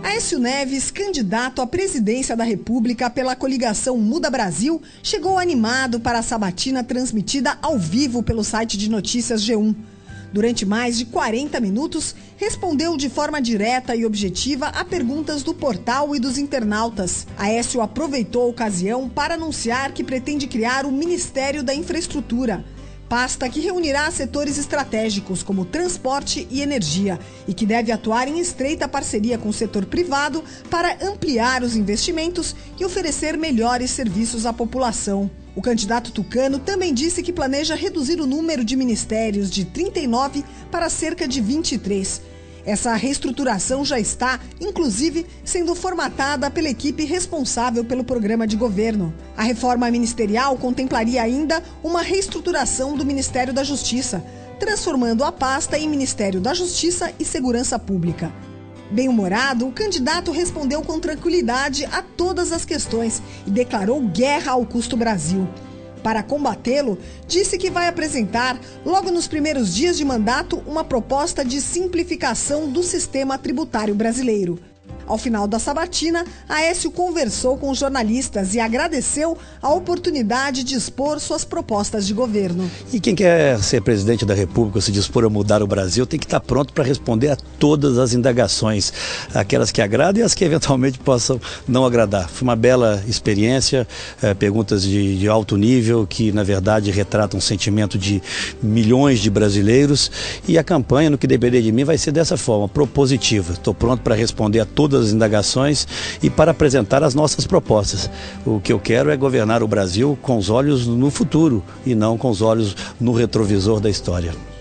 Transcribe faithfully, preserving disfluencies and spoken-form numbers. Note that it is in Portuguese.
Aécio Neves, candidato à presidência da República pela coligação Muda Brasil, chegou animado para a sabatina transmitida ao vivo pelo site de notícias G um. Durante mais de quarenta minutos, respondeu de forma direta e objetiva a perguntas do portal e dos internautas. Aécio aproveitou a ocasião para anunciar que pretende criar o Ministério da Infraestrutura, pasta que reunirá setores estratégicos como transporte e energia e que deve atuar em estreita parceria com o setor privado para ampliar os investimentos e oferecer melhores serviços à população. O candidato tucano também disse que planeja reduzir o número de ministérios de trinta e nove para cerca de vinte e três. Essa reestruturação já está, inclusive, sendo formatada pela equipe responsável pelo programa de governo. A reforma ministerial contemplaria ainda uma reestruturação do Ministério da Justiça, transformando a pasta em Ministério da Justiça e Segurança Pública. Bem-humorado, o candidato respondeu com tranquilidade a todas as questões e declarou guerra ao custo Brasil. Para combatê-lo, disse que vai apresentar, logo nos primeiros dias de mandato, uma proposta de simplificação do sistema tributário brasileiro. Ao final da sabatina, Aécio conversou com os jornalistas e agradeceu a oportunidade de expor suas propostas de governo. E quem quer ser presidente da República, se dispor a mudar o Brasil, tem que estar pronto para responder a todas as indagações, aquelas que agradam e as que eventualmente possam não agradar. Foi uma bela experiência, é, perguntas de, de alto nível, que na verdade retratam um sentimento de milhões de brasileiros, e a campanha, no que depender de mim, vai ser dessa forma, propositiva. Estou pronto para responder a todas as indagações e para apresentar as nossas propostas. O que eu quero é governar o Brasil com os olhos no futuro e não com os olhos no retrovisor da história.